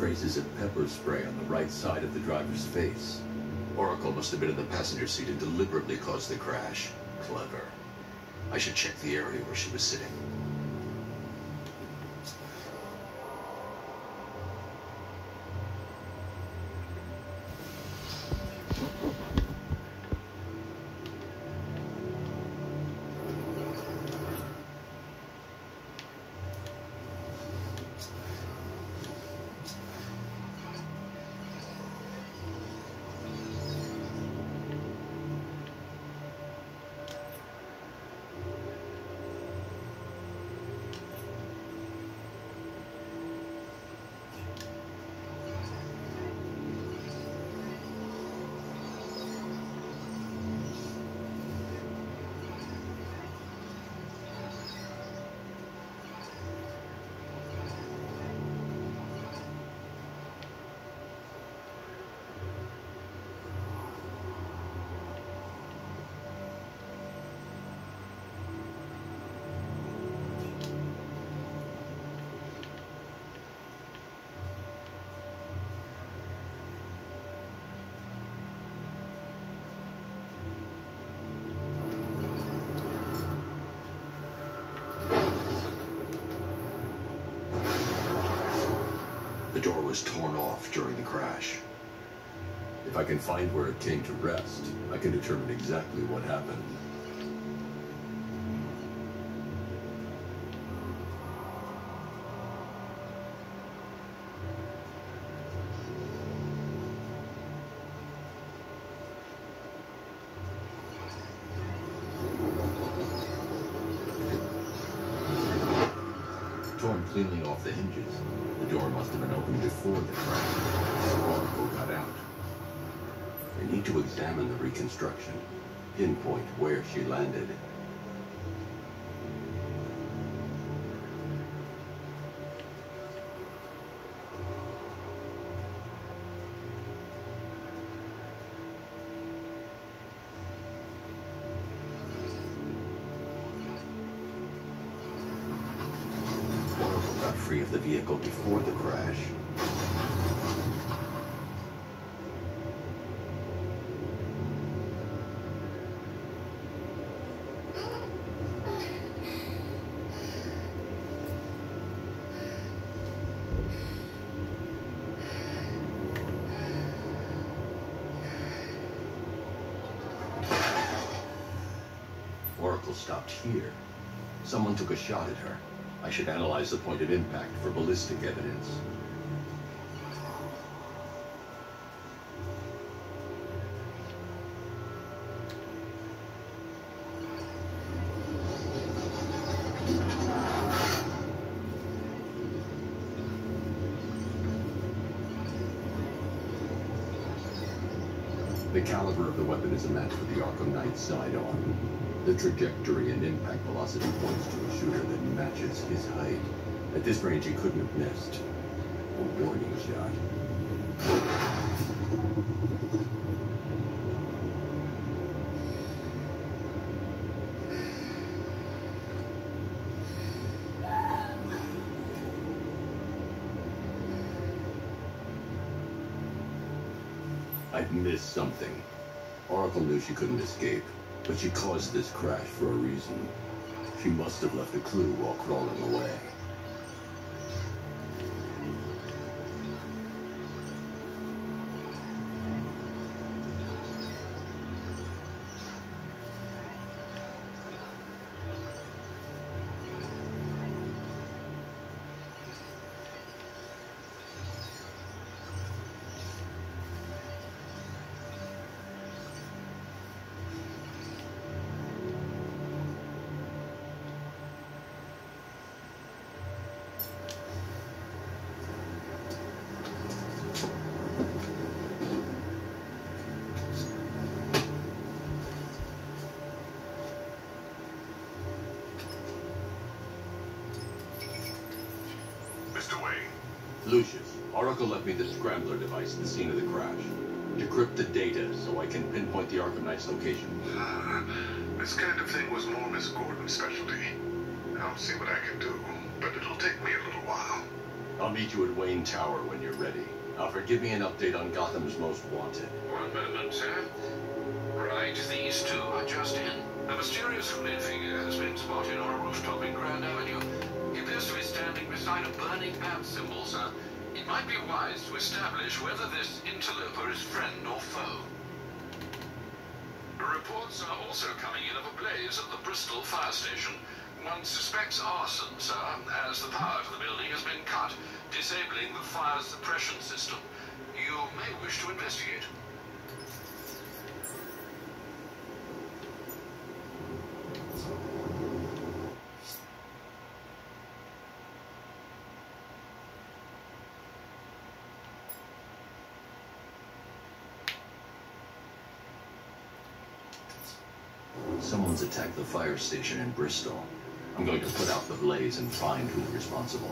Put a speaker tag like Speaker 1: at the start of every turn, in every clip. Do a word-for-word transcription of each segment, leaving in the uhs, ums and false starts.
Speaker 1: traces of pepper spray on the right side of the driver's face. Oracle must have been in the passenger seat and deliberately caused the crash. Clever. I should check the area where she was sitting. The door was torn off during the crash. If I can find where it came to rest, I can determine exactly what happened. Torn cleanly off the hinges. The door must have been opened before the crash. Oracle got out. I need to examine the reconstruction, pinpoint where she landed. Free of the vehicle before the crash. Oracle stopped here. Someone took a shot at her. I should analyze the point of impact for ballistic evidence. The caliber of the weapon is a match for the Arkham Knight sidearm. The trajectory and impact velocity points to a shooter that matches his height. At this range, he couldn't have missed. A warning shot. I'd missed something. Oracle knew she couldn't escape. But she caused this crash for a reason. She must have left a clue while crawling away. Lucius, Oracle left me the scrambler device at the scene of the crash. Decrypt the data so I can pinpoint the Arkham Knight's location.
Speaker 2: Uh, this kind of thing was more Miss Gordon's specialty. I'll see what I can do, but it'll take me a little while.
Speaker 1: I'll meet you at Wayne Tower when you're ready. Alfred, give me an update on Gotham's Most Wanted.
Speaker 2: One moment, sir. Right, these two are just in. A mysterious hooded figure has been spotted on a rooftop in Grand Avenue. He appears to be standing beside a burning bat symbol, sir. It might be wise to establish whether this interloper is friend or foe. Reports are also coming in of a blaze at the Bristol fire station. One suspects arson, sir, as the power to the building has been cut, disabling the fire suppression system. You may wish to investigate.
Speaker 1: Someone's attacked the fire station in Bristol. I'm going to put out the blaze and find who's responsible.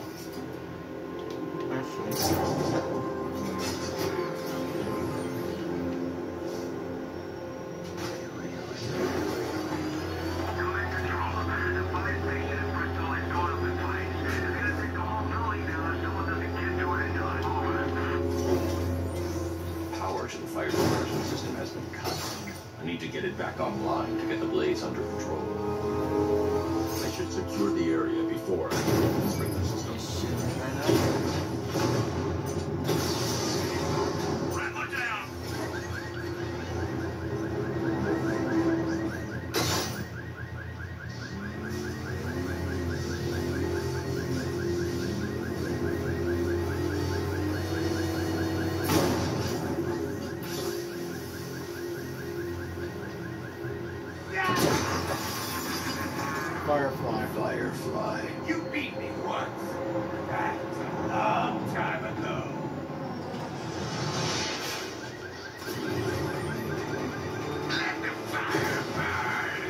Speaker 1: Power to the fire suppression system has been cut. I need to get it back online to get the blaze under control. I should secure the area before I can the sprinkler system.
Speaker 2: Rattler down!
Speaker 3: Firefly.
Speaker 1: Firefly.
Speaker 4: You beat me once. That's a long time ago. Let the fire burn.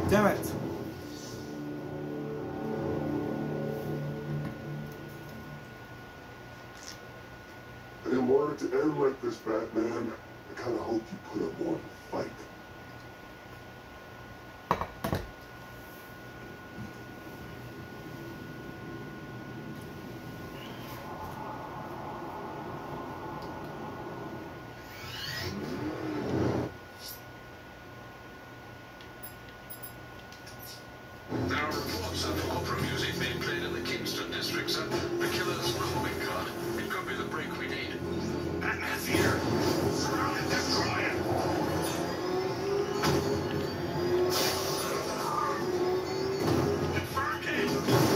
Speaker 3: Damn it!
Speaker 5: I didn't want it to end like this, Batman. I kinda hoped you put up more of a fight.
Speaker 2: There are reports of opera music being played in the Kingston district, sir. The killer's calling card. It could be the break we need. Batman's here. Surround and destroy it. Confirmed it.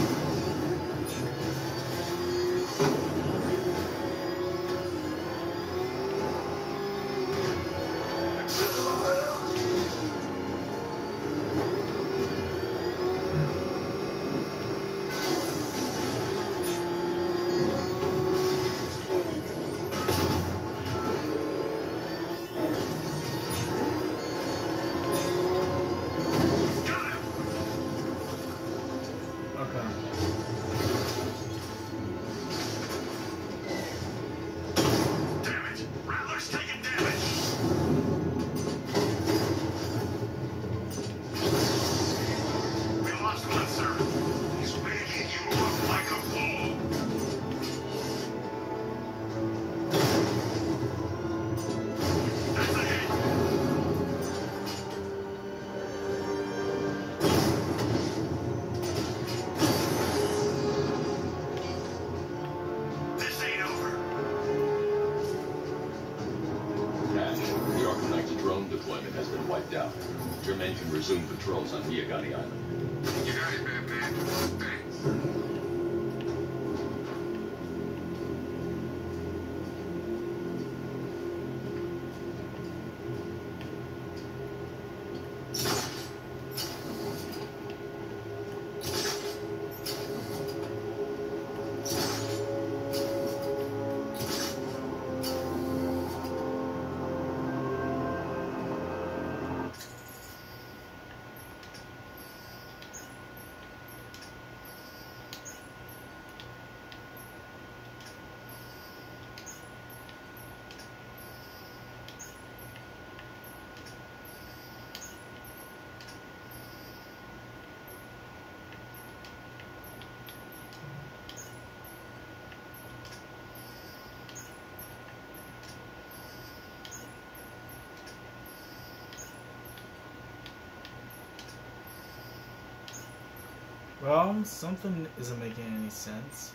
Speaker 1: Out. Germain can resume patrols on Miyagani Island.
Speaker 2: You got it, Batman. Thanks.
Speaker 3: Well, something isn't making any sense.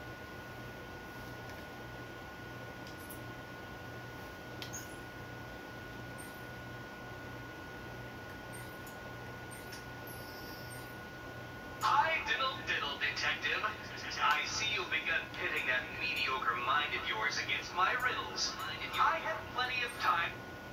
Speaker 6: Hi, diddle diddle, detective. I see you've begun pitting that mediocre mind of yours against my riddles. I have plenty of time.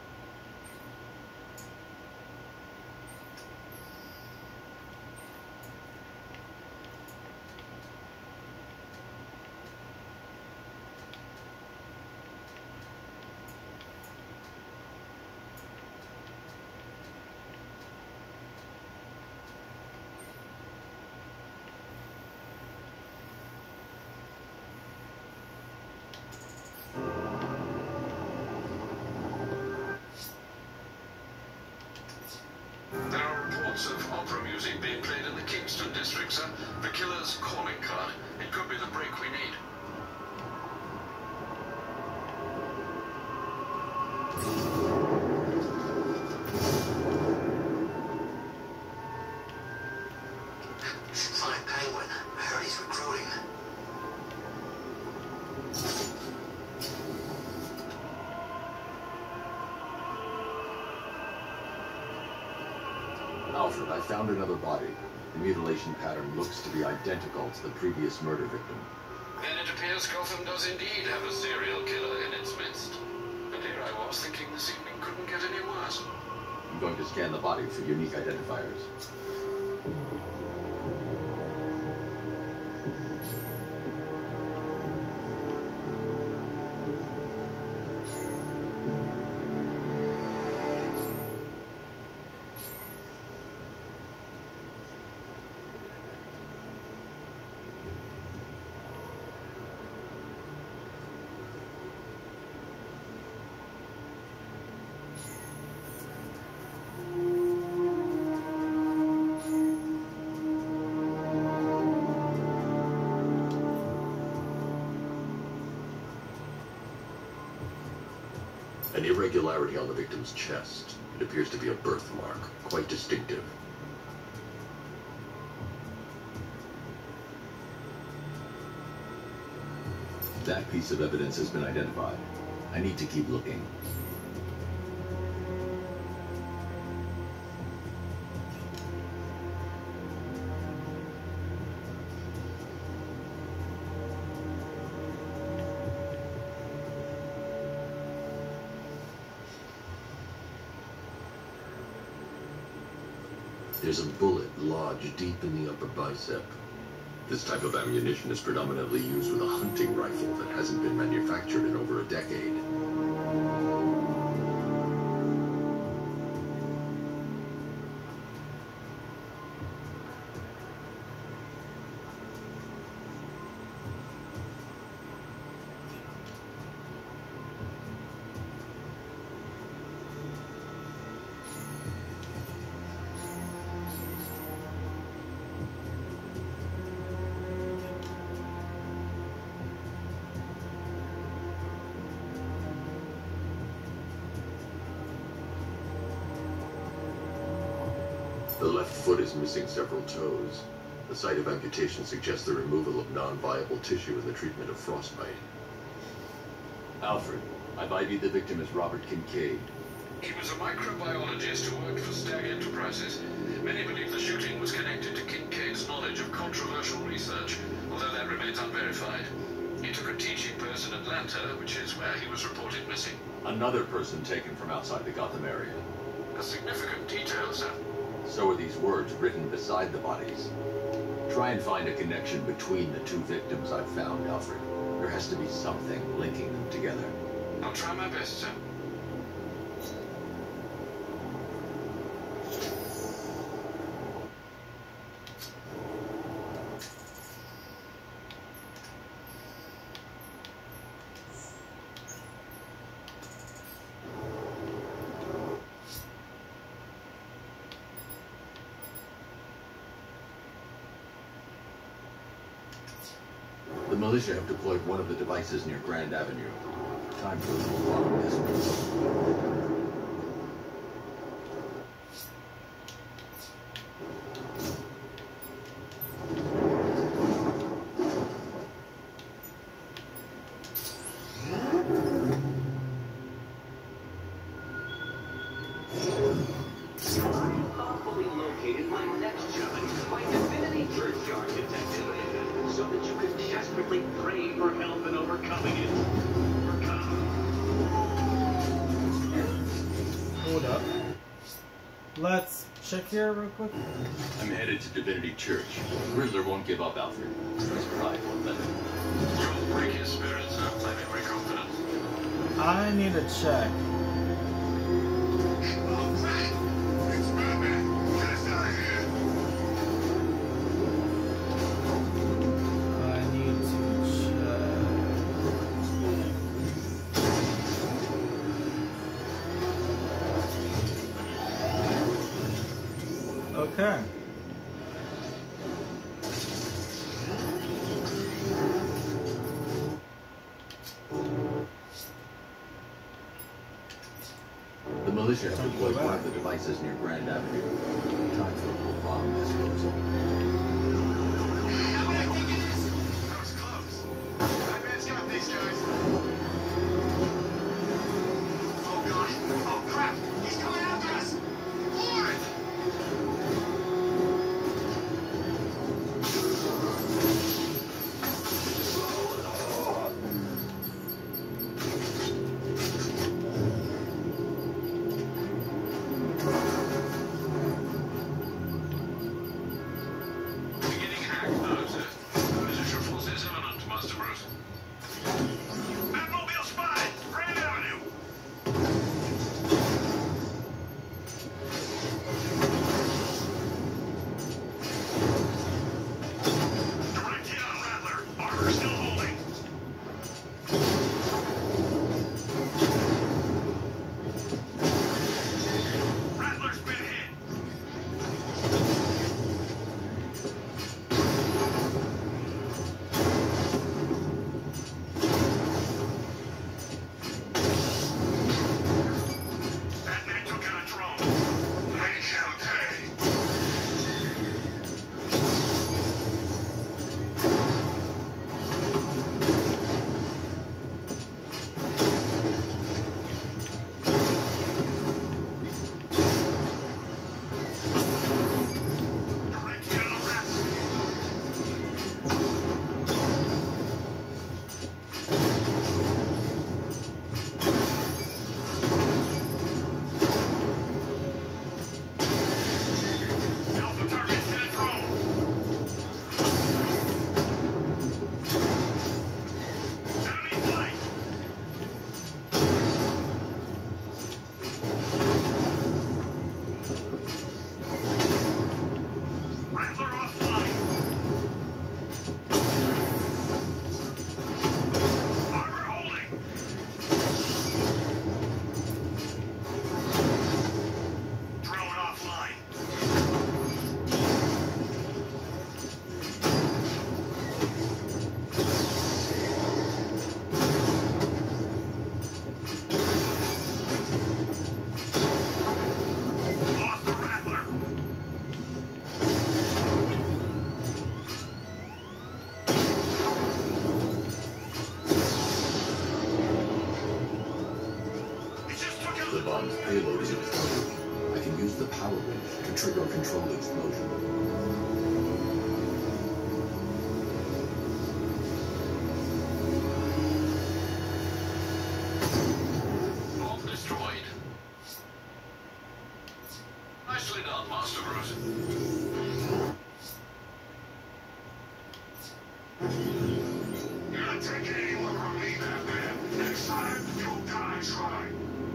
Speaker 2: There are reports of opera music being played in the Kingston district, sir. The killer's calling card. It could be the break we need.
Speaker 6: Find Penguin. I heard he's recruiting.
Speaker 1: Alfred, I found another body. The mutilation pattern looks to be identical to the previous murder victim.
Speaker 2: Then it appears Gotham does indeed have a serial killer in its midst. And here I was thinking this evening couldn't get any worse.
Speaker 1: I'm going to scan the body for unique identifiers. irregularity on the victim's chest. It appears to be a birthmark, quite distinctive. That piece of evidence has been identified. I need to keep looking. There's a bullet lodged deep in the upper bicep. This type of ammunition is predominantly used with a hunting rifle that hasn't been manufactured in over a decade. The left foot is missing several toes. The site of amputation suggests the removal of non-viable tissue in the treatment of frostbite. Alfred, I've I D'd the victim as Robert Kincaid.
Speaker 2: He was a microbiologist who worked for Stag Enterprises. Many believe the shooting was connected to Kincaid's knowledge of controversial research, although that remains unverified. He took a teaching post in Atlanta, which is where he was reported missing.
Speaker 1: Another person taken from outside the Gotham area.
Speaker 2: A significant detail, sir.
Speaker 1: So are these words written beside the bodies. Try and find a connection between the two victims I've found, Alfred. There has to be something linking them together.
Speaker 2: I'll try my best, sir.
Speaker 1: The militia have deployed one of the devices near Grand Avenue. Time for a little alarm this one.
Speaker 6: Thoughtfully located my next challenge, my divinity churchyard detective, so that you can desperately pray for help in overcoming it. Overcome.
Speaker 3: Hold up. Let's check here real quick.
Speaker 1: I'm headed to Divinity Church. Riddler won't give up, Alfred. His pride won't let him.
Speaker 2: You'll break his spirits, sir. I'm very confident.
Speaker 3: I need to check.
Speaker 5: It's Batman! Get us out of here!
Speaker 3: I need to check. Okay.
Speaker 1: The militia have deployed one of the devices near Grand Avenue. Time for a little bomb disposal.
Speaker 2: That was close. Batman's got these guys. Oh, God. Oh, crap. He's coming after us. Lord!
Speaker 1: explosion.
Speaker 2: Bomb destroyed. Nicely done, Master Bruce.
Speaker 5: You're not taking anyone from me, Batman. Next time, you'll die trying.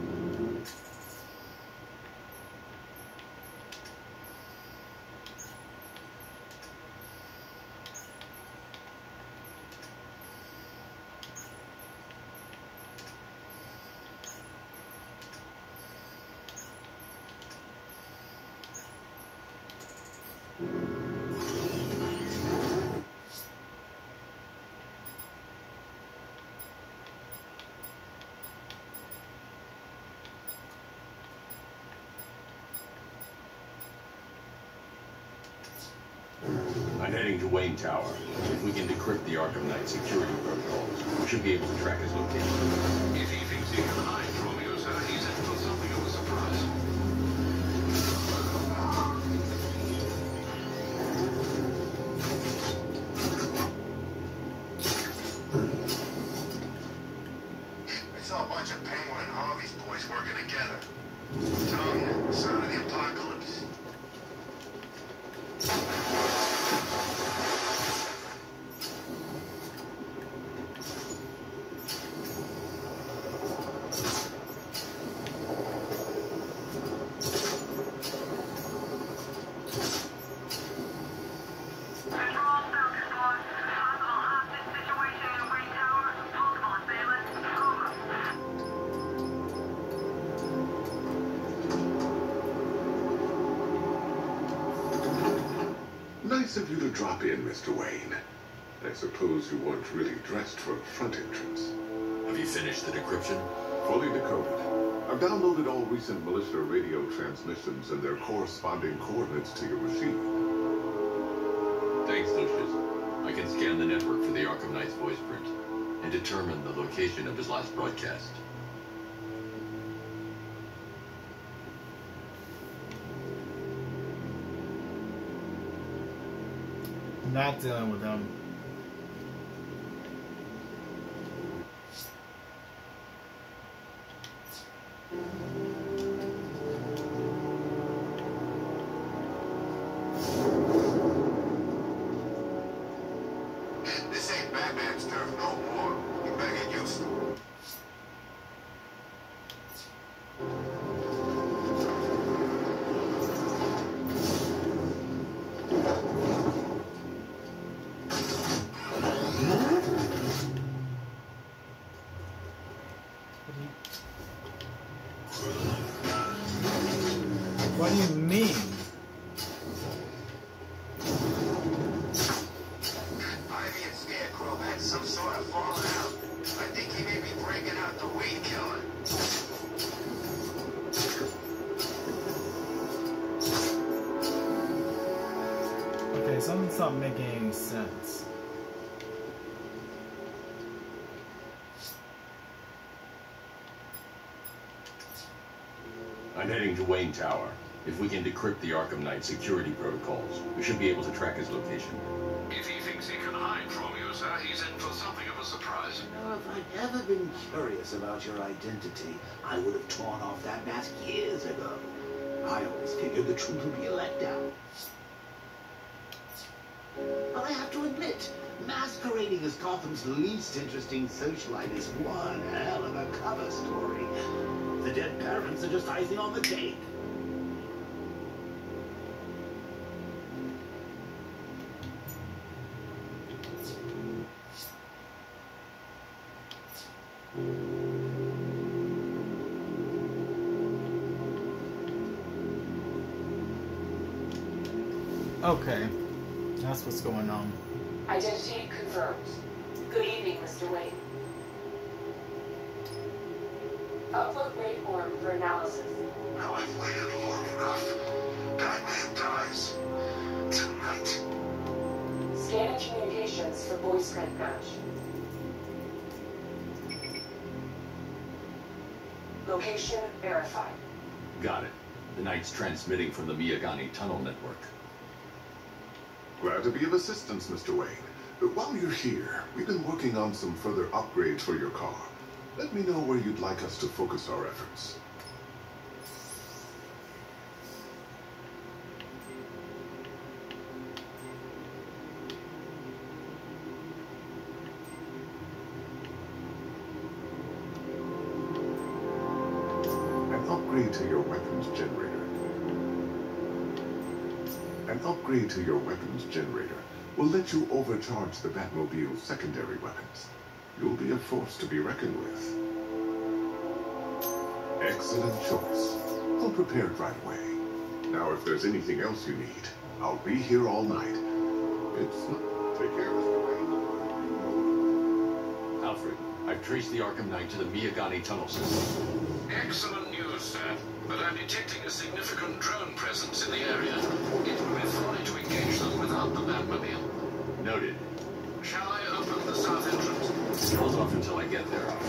Speaker 1: I'm heading to Wayne Tower. If we can decrypt the Arkham Knight security protocols, we should be able to track his location.
Speaker 2: If he thinks he can hide from you, sir, he's in for something of a surprise.
Speaker 5: I saw a bunch of Penguin and Harvey's boys working together. Tongue, sign of the apocalypse. Nice of you to drop in, Mister Wayne. I suppose you weren't really dressed for a front entrance.
Speaker 1: Have you finished the decryption?
Speaker 5: Fully decoded. I've downloaded all recent militia radio transmissions and their corresponding coordinates to your machine.
Speaker 1: Thanks, Lucius. I can scan the network for the Arkham Knight's voice print and determine the location of his last broadcast.
Speaker 3: Not dealing with them.
Speaker 5: This ain't Batman's turf no more. You better get used to it.
Speaker 3: What do you mean?
Speaker 5: Ivy and Scarecrow had some sort of falling out. I think he may be breaking out the weed killer.
Speaker 3: Okay, something's not making any sense.
Speaker 1: I'm heading to Wayne Tower. If we can decrypt the Arkham Knight security protocols, we should be able to track his location.
Speaker 2: If he thinks he can hide from you, sir, he's in for something of a surprise.
Speaker 7: You know, if I'd ever been curious about your identity, I would have torn off that mask years ago. I always figured the truth would be a letdown. But I have to admit, masquerading as Gotham's least interesting socialite is one hell of a cover story. The dead parents are just icing on the cake.
Speaker 3: Okay, that's what's going on.
Speaker 8: Identity confirmed. Good evening, Mister Wayne. Upload waveform for analysis.
Speaker 5: Now I've waited long enough. Batman dies. Tonight.
Speaker 8: Scanning communications for voice print match. Location verified.
Speaker 1: Got it. The Knight's transmitting from the Miyagani tunnel network.
Speaker 9: Glad to be of assistance, Mister Wayne. But while you're here, we've been working on some further upgrades for your car. Let me know where you'd like us to focus our efforts. An upgrade to your weapons generator. An upgrade to your weapons generator will let you overcharge the Batmobile's secondary weapons. You'll be a force to be reckoned with. Excellent choice. I'll prepare it right away. Now, if there's anything else you need, I'll be here all night. It's not... Take care, Mister Wayne.
Speaker 1: Alfred, I've traced the Arkham Knight to the Miyagani tunnel system.
Speaker 2: Excellent news, sir. But I'm detecting a significant drone presence in the area. It would be folly to engage them without the Batmobile.
Speaker 1: Noted.
Speaker 2: Shall I open the south entrance?
Speaker 1: Hold off until I get there.